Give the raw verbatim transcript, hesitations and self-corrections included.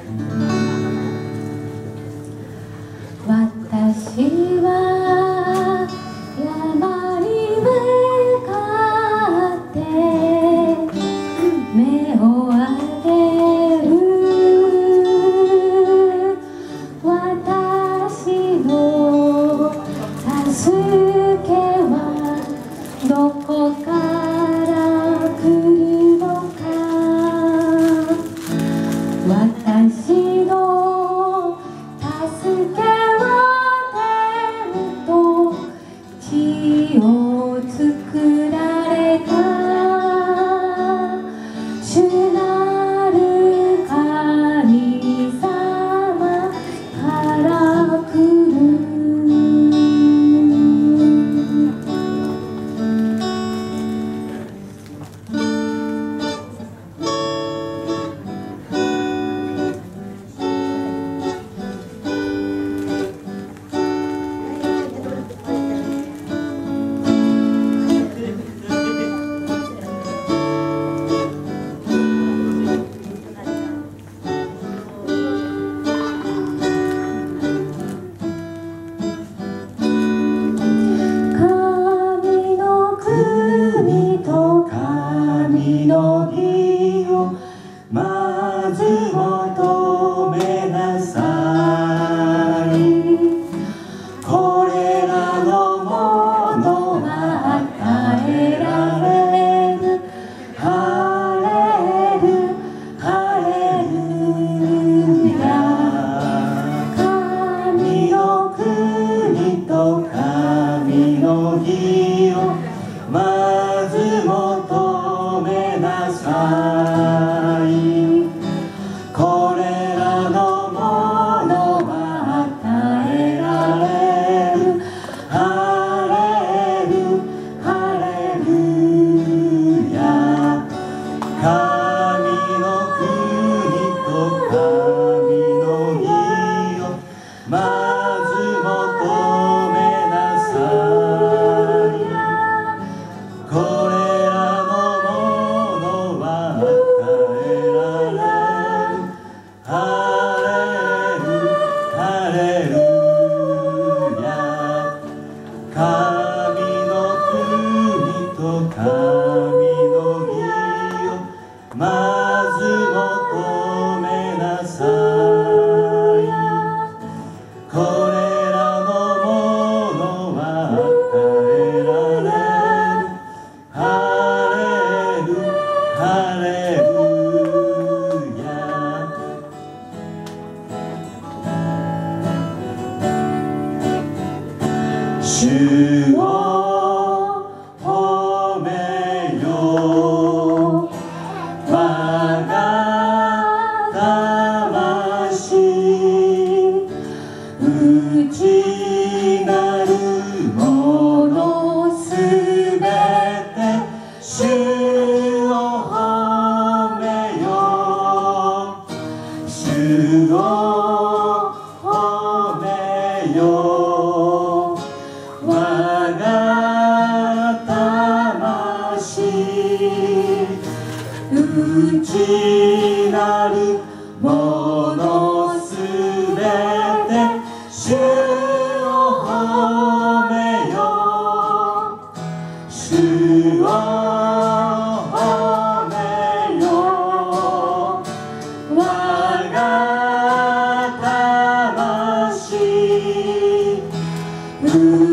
私は山に向かって目を上げる。私の助けはどこから来るのか。私の助けを作られた主なる神様から来る。まず求めなさい。これらのものは与えられる。ハレルハレルヤ。神の国と神の義をまず求めなさい。これらのものは与えられる。ハレルハレルヤ。神の国と神の義をまず求めなさい。これらのものは与えられる。ハレルハレルヤ。神の国と神の義をまず求めなさい。これらのものは与えられる。ハレルハレルヤ。主を褒めよ我が魂。内なるものすべて主を褒めよ。主を褒めよ我が魂。内なるものすべて主を褒めよ。主を褒めよ我が魂。